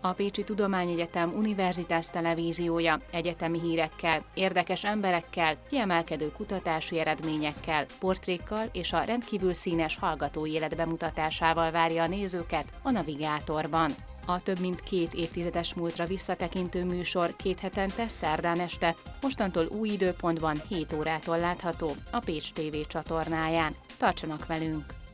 A Pécsi Tudományegyetem Universitas televíziója egyetemi hírekkel, érdekes emberekkel, kiemelkedő kutatási eredményekkel, portrékkal és a rendkívül színes hallgatói élet bemutatásával várja a nézőket a Navigátorban. A több mint 2 évtizedes múltra visszatekintő műsor 2 hetente szerdán este, mostantól új időpontban 7 órától látható a Pécs TV csatornáján. Tartsanak velünk!